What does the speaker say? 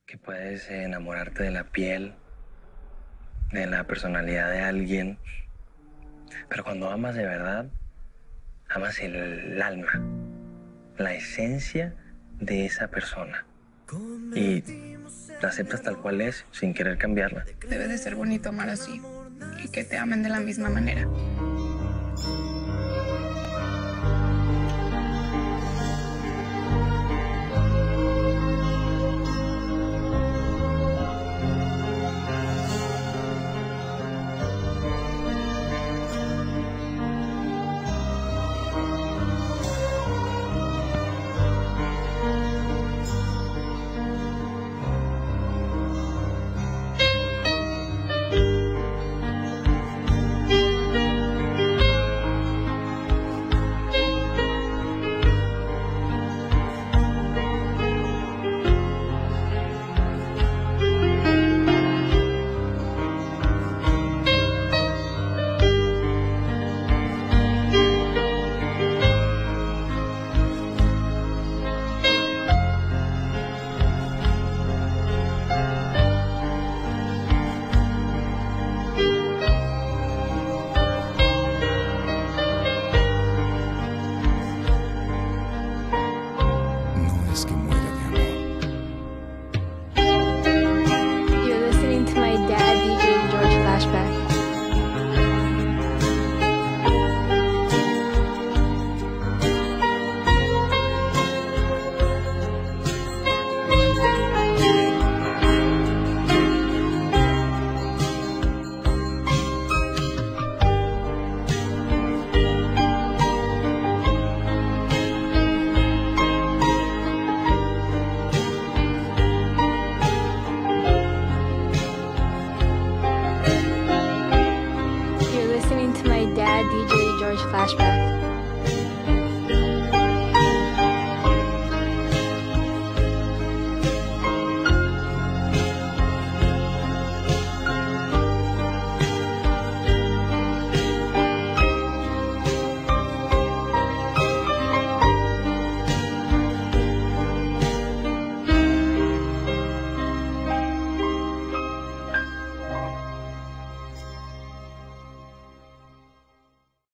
que puedes enamorarte de la piel, de la personalidad de alguien, pero cuando amas de verdad, amas el alma, la esencia de esa persona y la aceptas tal cual es sin querer cambiarla. Debe de ser bonito amar así y que te amen de la misma manera.